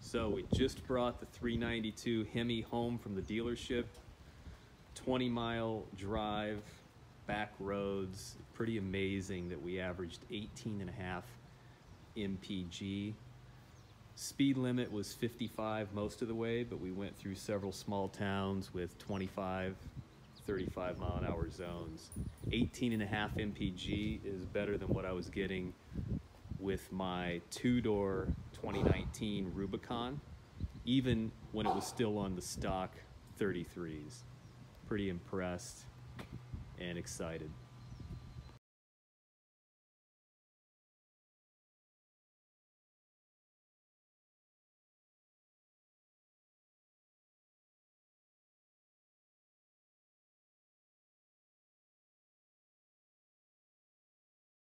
So we just brought the 392 Hemi home from the dealership. 20-mile drive, back roads. Pretty amazing that we averaged 18.5 mpg. Speed limit was 55 most of the way, but we went through several small towns with 25, 35 mile an hour zones. 18.5 mpg is better than what I was getting with my two-door 2019 Rubicon, even when it was still on the stock 33s. Pretty impressed and excited.